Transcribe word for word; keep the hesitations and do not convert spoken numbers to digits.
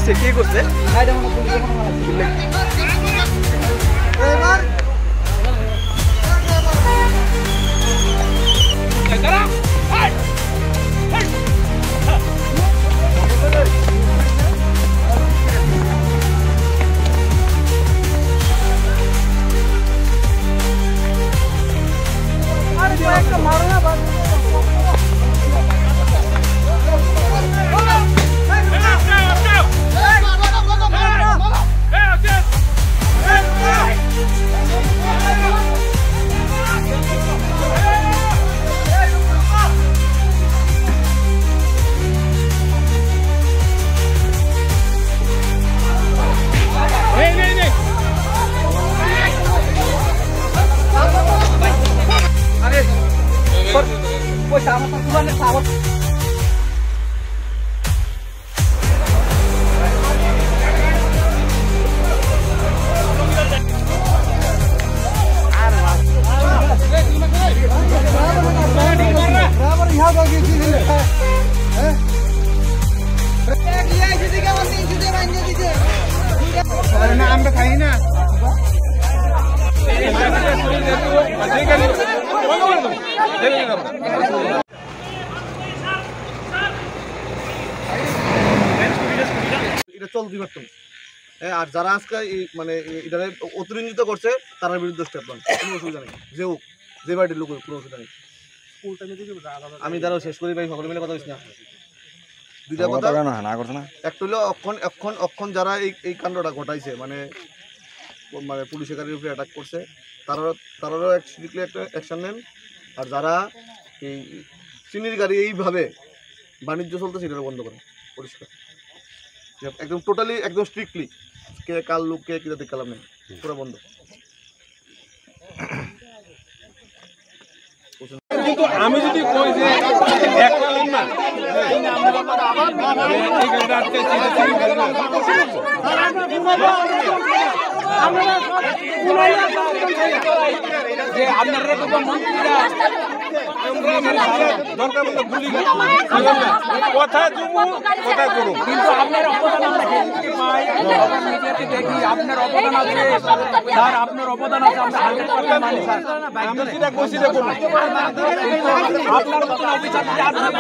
করছে কে করছে আমরা খাই না এটা চলতে পারতো আর যারা আজকে মানে এটা অতিরঞ্জিত করছে তার বিরুদ্ধে স্টেপ নেন, কোনো অসুবিধা নেই। যে হোক যে বাড়ির লোক কোনো অসুবিধা নেই। আমি দ্বারাও শেষ করি ভাই, সকলে মিলে কথা বলছি না দুইটা কথা না করছে না। একটা হলো অক্ষণ অক্ষণ অক্ষণ যারা এই এই কাণ্ডটা ঘটাইছে মানে মানে পুলিশের গাড়ির উপরে অ্যাটাক করছে তারা তারাও স্ট্রিক্টলি একটা অ্যাকশন নেন। আর যারা এই চিনির গাড়ি এইভাবে বাণিজ্য চলতে সেটা বন্ধ করেন পরিষ্কার একদম টোটালি একদম স্ট্রিক্টলি। কে কাল লোক কে কিনা দেখালাম নেই, পুরো বন্ধ। আমি যদি কই যে একটা না যে আপনারা মন্ত্রীরা দরকার মতো গুলি কথা কথা করুন, কিন্তু আপনার অবদান আমরা পাই দেখি আপনার অবদান আছে স্যার, আপনার অবদান আছে আমরা হান্ড্রেড পার্সেন্ট মানি স্যার। আমি যেটা কইছি দেখুন আপনার মতন অফিসার